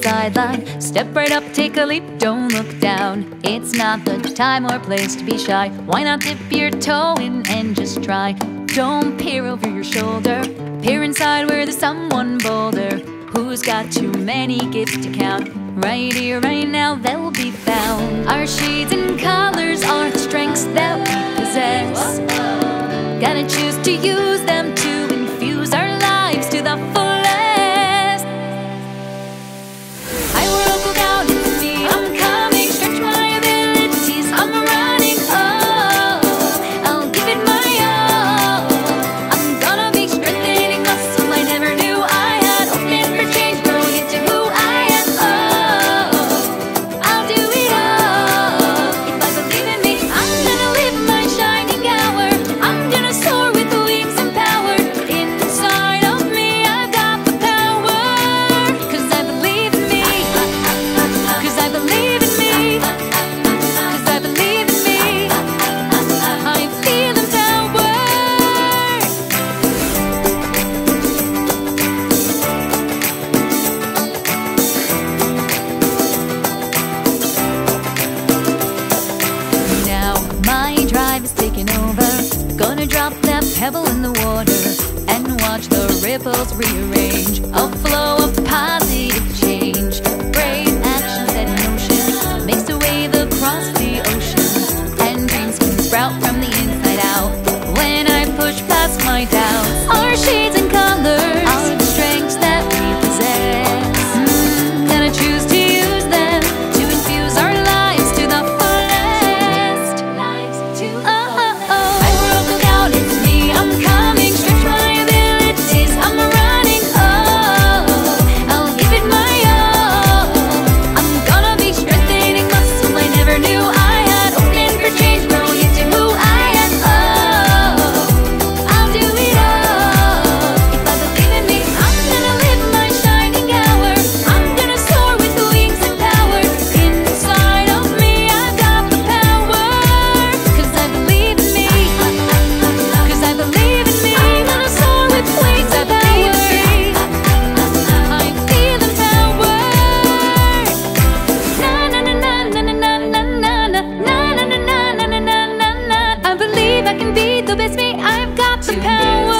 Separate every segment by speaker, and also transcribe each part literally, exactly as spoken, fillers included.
Speaker 1: sideline. Step right up, take a leap, don't look down. It's not the time or place to be shy. Why not dip your toe in and just try? Don't peer over your shoulder, peer inside where there's someone bolder, who's got too many gifts to count. Right here, right now, they'll be found. Our shades and colors are the strengths that we possess. Gotta choose to use them to infuse our lives to the fullest. I will look out, it's me, I'm coming. Stretch my abilities, I'm running. Oh, I'll give it my all. I'm gonna be strengthening muscle I never knew I had. Open for change, growing into who I am. Oh, I'll do it all. If I believe in me, I'm gonna live my shining hour. I'm gonna soar with the wings and power. Inside of me, I've got the power. Cause I believe in me. Cause I believe in me. Cause I believe in me. I'm feeling power. Now my drive is taking over. Gonna drop that pebble in the water and watch the ripples rearrange. A flow of positive change. Brave action set in motion makes a wave across the ocean, and dreams can sprout from the inside out when I push past my doubts. Our shades and colors are the strengths that we possess. Mm, gonna choose to use them to infuse our lives to the fullest. Oh, oh, oh. I will look out, it's me, I'm coming. Stretch my abilities, I'm running. Oh, I'll give it my all. I'm gonna be strengthening muscle I never knew I had. Open for change, growing into who I am. Oh, I'll do it all. If I believe in me, I'm gonna live my shining hour. I'm gonna soar with the wings and power. Inside of me, I've got the power. Cause I believe in me. Cause I believe in me. I'm gonna soar with wings and power. I'm feeling power. Na na na na na na na na na na na na na na na na na. I believe I can be the best me. I've got the power.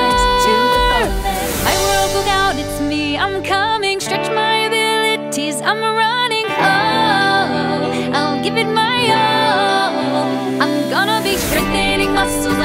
Speaker 1: I will look out, it's me, I'm coming. Stretch my abilities, I'm running. Oh, I'll give it my all. I'm gonna be strengthening muscles